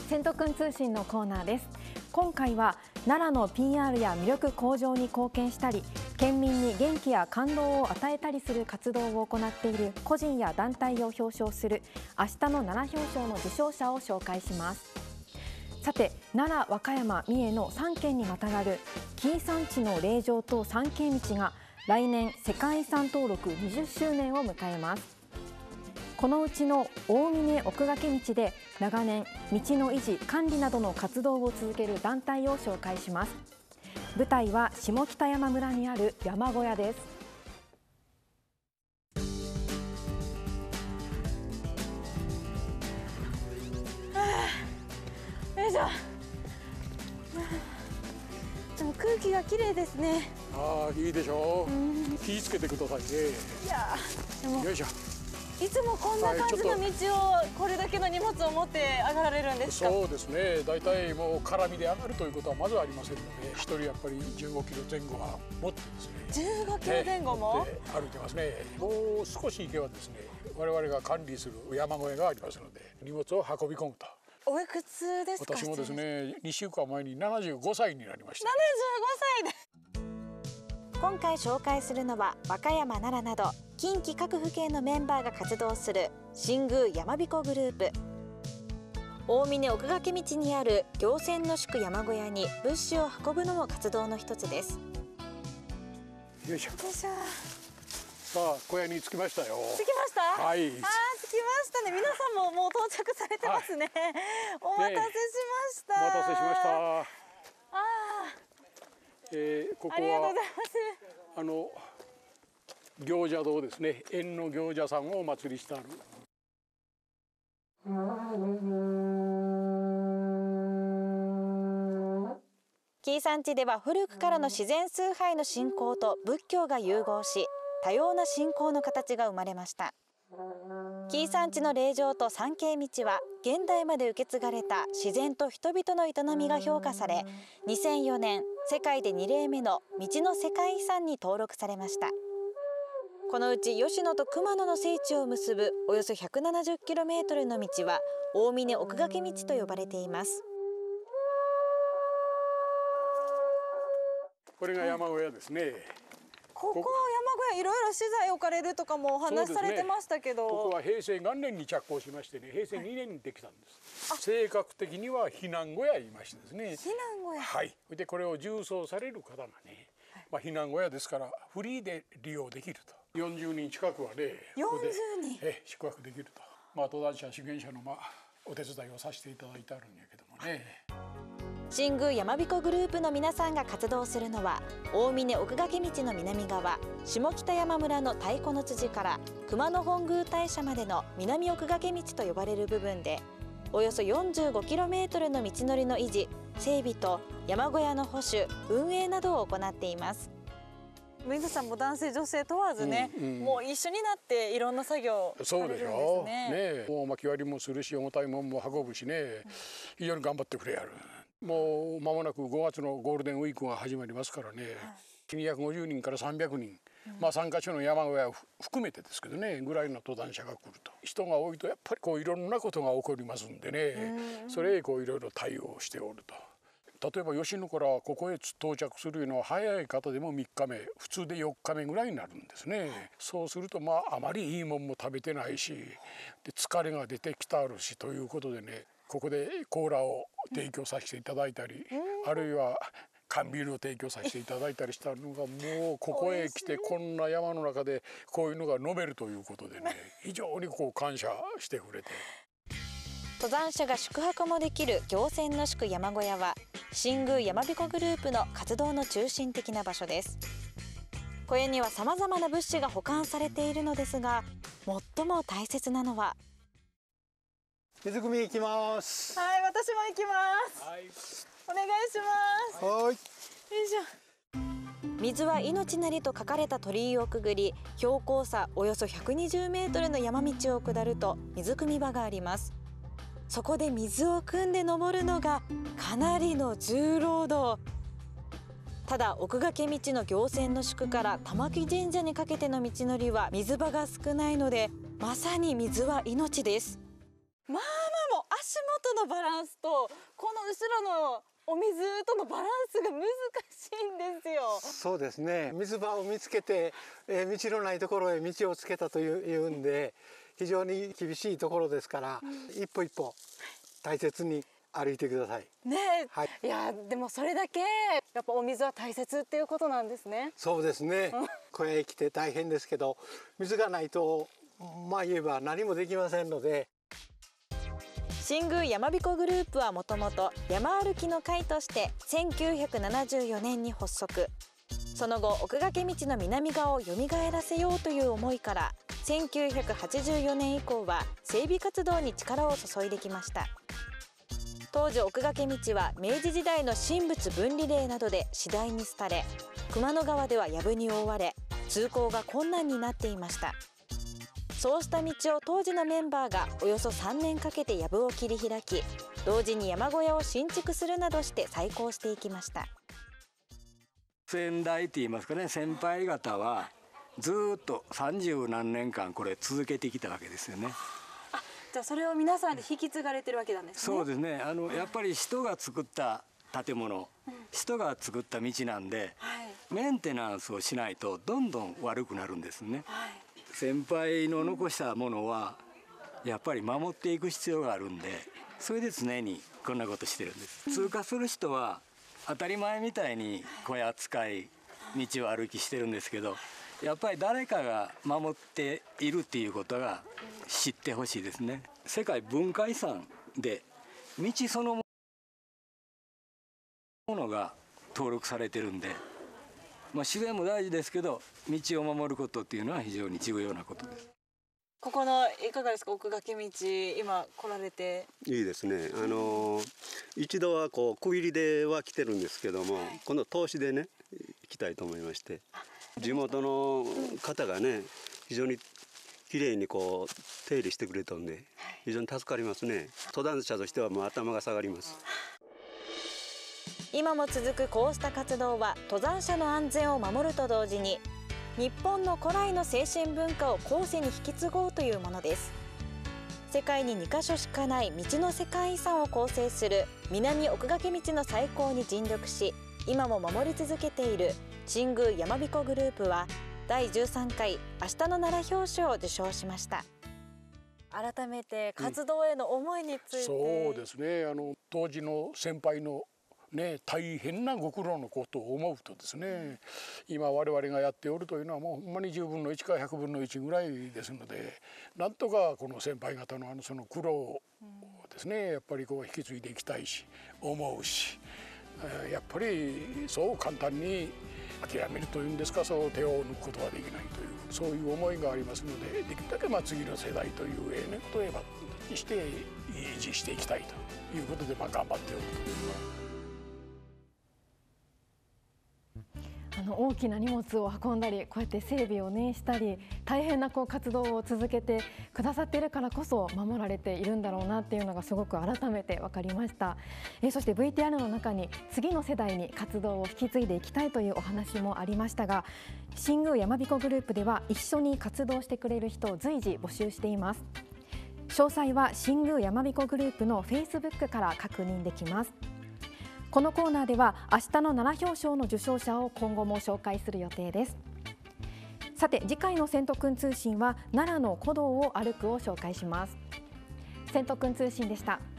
千とくん通信のコーナーです。今回は奈良の PR や魅力向上に貢献したり、県民に元気や感動を与えたりする活動を行っている個人や団体を表彰する明日の奈良表彰の受賞者を紹介します。さて、奈良、和歌山、三重の3県にまたがる紀伊山地の霊場と参詣道が来年世界遺産登録20周年を迎えます。このうちの大峰奥掛道で長年道の維持管理などの活動を続ける団体を紹介します。舞台は下北山村にある山小屋です。 よいしょ。でも空気が綺麗ですね。 ああ、いいでしょう。気をつけてくださいね。 いやでもよいしょ。 いつもこんな感じの道をこれだけの荷物を持って上がられるんですか？ そうですね。だいたいもう絡みで上がるということはまずありませんので、一人やっぱり15キロ前後は持ってですね。 15キロ前後も？ 歩いてますね。もう少し行けばですね、我々が管理する山小屋がありますので、荷物を運び込むと。 おいくつですか？ 私もですね、2週間前に75歳になりました。 75歳で。 今回紹介するのは和歌山、奈良など近畿各府県のメンバーが活動する新宮やまびこグループ。大峰奥掛道にある行船の宿山小屋に物資を運ぶのも活動の一つです。 よいしょ。 よいしょ。 さあ、小屋に着きましたよ。 着きました？ はい。 着きましたね。皆さんももう到着されてますね。お待たせしました。 お待たせしました。 ああ。 ここありがとうごはざいます。 行者堂ですね。縁の行者さんをお祭りしてある。 紀伊山地では古くからの自然崇拝の信仰と仏教が融合し、多様な信仰の形が生まれました。紀伊山地の霊場と参詣道は現代まで受け継がれた自然と人々の営みが評価され、2004年世界で2例目の道の世界遺産に登録されました。このうち吉野と熊野の聖地を結ぶおよそ 170km の道は大峰奥掛道と呼ばれています。 これが山小屋ですね。 ここは山小屋いろいろ資材置かれるとかもお話しされてましたけど、 ここは平成元年に着工しましてね、平成2年にできたんです。正確的には避難小屋言いましてですね。 避難小屋。 はい。でこれを重装される方がね、避難小屋ですからフリーで利用できると。40人近くはね、ここで 40人宿泊できると。登山者修験者のお手伝いをさせていただいてあるんやけどもね。 新宮やまびこグループの皆さんが活動するのは大峰奥掛道の南側、下北山村の太鼓の辻から熊野本宮大社までの南奥掛道と呼ばれる部分で、およそ 45km の道のりの維持、整備と山小屋の保守・運営などを行っています。 皆さんも男性女性問わずね、もう一緒になっていろんな作業されるんですね。 そうでしょ。ね、もう薪割りもするし、重たいもんも運ぶしね、非常に頑張ってくれやる。もう間もなく5月のゴールデンウィークが始まりますからね、250人から300人、3カ所の山小屋を含めてですけどね、ぐらいの登山者が来ると。人が多いとやっぱりいろんなことが起こりますんでね、それへいろいろ対応しておると。例えば吉野からここへ到着するのは早い方でも3日目、普通で4日目ぐらいになるんですね。そうするとあまりいいもんも食べてないし、で疲れが出てきたるしということでね、ここでコーラを提供させていただいたり、あるいは缶ビールを提供させていただいたりしたのが、もうここへ来てこんな山の中でこういうのが飲めるということでね、非常に感謝してくれて。 登山者が宿泊もできる行船の宿山小屋は新宮やまびこグループの活動の中心的な場所です。小屋にはさまざまな物資が保管されているのですが、最も大切なのは水汲み行きます。 はい、私も行きます。 はい、 お願いします。 はい。 よいしょ。 水は命なりと書かれた鳥居をくぐり、標高差およそ 120m の山道を下ると水汲み場があります。そこで水を汲んで登るのがかなりの重労働。ただ奥掛道の行船の宿から玉木神社にかけての道のりは水場が少ないので、まさに水は命です。 もう足元のバランスとこの後ろのお水とのバランスが難しいんですよ。 そうですね。水場を見つけて、道のないところへ道をつけたというんで、非常に厳しいところですから、一歩一歩大切に歩いてください。 ねえ、 はい。 いやでもそれだけやっぱお水は大切っていうことなんですね。 そうですね。ここへ来て大変ですけど、水がないとまあ言えば何もできませんので。 新宮やまびこグループはもともと山歩きの会として1974年に発足。その後奥掛道の南側をよみがえらせようという思いから1984年以降は整備活動に力を注いできました。当時奥掛道は明治時代の神仏分離令などで次第に廃れ、熊野川では藪に覆われ通行が困難になっていました。そうした道を当時のメンバーがおよそ3年かけて藪を切り開き、同時に山小屋を新築するなどして再興していきました。 先代といいますかね、先輩方はずっと30何年間これ続けてきたわけですよね。 じゃあそれを皆さんで引き継がれてるわけなんですね。 そうですね。やっぱり人が作った建物、人が作った道なんで、メンテナンスをしないとどんどん悪くなるんですね。先輩の残したものはやっぱり守っていく必要があるんで、それで常にこんなことしてるんです。通過する人は当たり前みたいに小屋使い道を歩きしてるんですけど、やっぱり誰かが守っているっていうことが知ってほしいですね。世界文化遺産で道そのものが登録されてるんで、自然も大事ですけど道を守ることっていうのは非常に重要なことです。 ここのいかがですか、奥掛道今来られて。 いいですね。一度はこう区切りでは来てるんですけども、この通しでね行きたいと思いまして、地元の方がね非常にきれいにこう手入れしてくれたんで非常に助かりますね。登山者としてはもう頭が下がります。 今も続くこうした活動は登山者の安全を守ると同時に日本の古来の精神文化を後世に引き継ごうというものです。世界に2カ所しかない道の世界遺産を構成する南奥掛道の再興に尽力し、今も守り続けている新宮やまびこグループは第13回明日の奈良表彰を受賞しました。 改めて活動への思いについて、 そうですね。当時の先輩の大変なご苦労のことを思うとですね、今我々がやっておるというのはもうほんまに10分の1から100分の1ぐらいですので、なんとかこの先輩方のその苦労をですね、やっぱりこう引き継いでいきたいし思うし、やっぱりそう簡単に諦めるというんですか、そう手を抜くことはできないという、そういう思いがありますので、できるだけ次の世代ということへして維持していきたいということで頑張っておると。 大きな荷物を運んだり、こうやって整備をしたり、大変な活動を続けてくださっているからこそ守られているんだろうなっていうのがすごく改めて分かりました。そして VTR の中に次の世代に活動を引き継いでいきたいというお話もありましたが、新宮やまびこグループでは一緒に活動してくれる人を随時募集しています。詳細は新宮やまびこグループの Facebook から確認できます。このコーナーでは明日の奈良表彰の受賞者を今後も紹介する予定です。さて次回の千とくん通信は奈良の古道を歩くを紹介します。千とくん通信でした。